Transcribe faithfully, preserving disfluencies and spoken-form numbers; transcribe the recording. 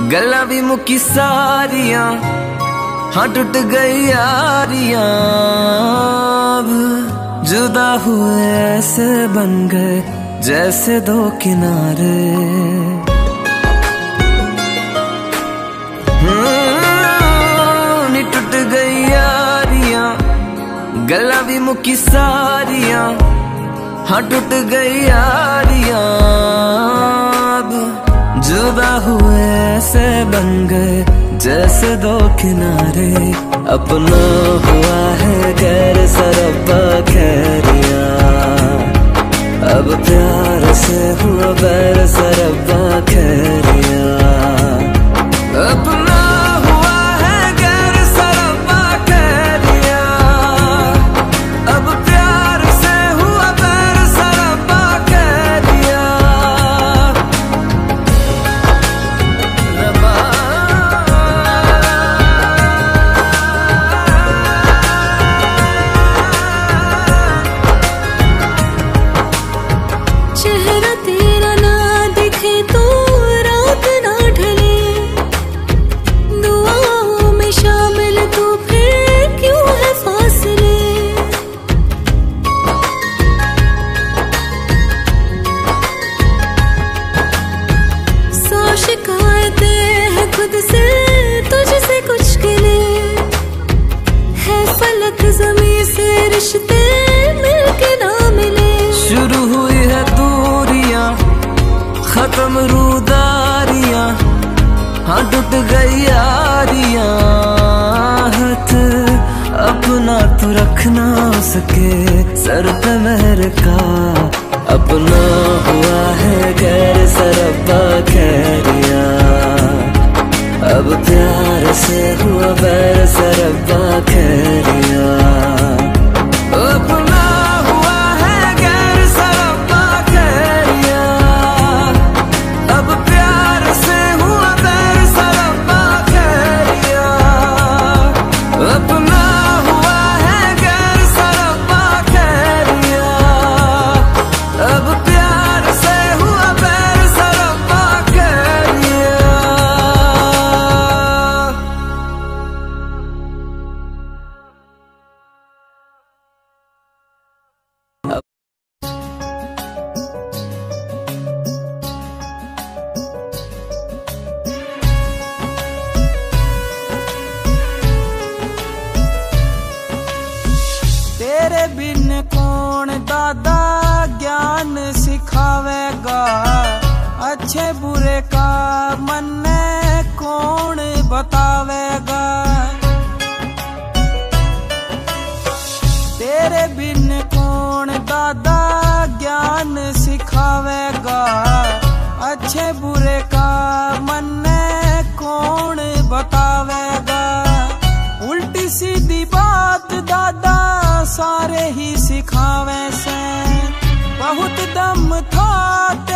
गल्ला भी मुकी सारियां, हाँ टूट गई यारियां। अब जुदा हुए ऐसे बन गए जैसे दो किनारे। नी टूट गई यारियां, गल्ला भी मुकी सारियां, हाँ टूट गई यारियां। अब जुदा हुए ऐसे बन गए जैसे दो किनारे। अपना हुआ है गैर सरब्बा खैरिया, अब प्यार से हुआ बैर सरब्बा खैरिया। अपना हुआ है गैर सरब्बा खैरिया, अब प्यार से हुआ बैर सरब्बा खैरिया। चेहरा तेरा ना दिखे तो रात ना ढले, दुआओं में शामिल तो फिर क्यों है फासले। सौ शिकायतें हैं खुद से, तुझसे कुछ गिले, है फलक ज़मीं से रिश्ते मिलके ना मिले। शुरू हुई है दूरियां, खत्म रूदारियां, हाँ टूट गई यारियां। हाथ अपना तो रखना उसके सर पे मेहर का। अपना हुआ है गैर सरब्बा खैरिया, अब प्यार से हुआ बैर सरब्बा खैरिया। अपना हुआ है गैर सरब्बा खैरिया, अब प्यार से हुआ बैर सरब्बा खैरिया। अपना हुआ है गैर सरब्बा खैरिया, अब प्यार से हुआ बैर सरब्बा खैरिया। तेरे बिन कौन दादा ज्ञान सिखावेगा, अच्छे बुरे का मन कौन बतावेगा। तेरे बिन कौन दादा ज्ञान सिखावेगा, अच्छे बुरे का मन कौन बतावेगा। उल्टी सीधी बात दादा सारे ही सिखावे से, बहुत दम था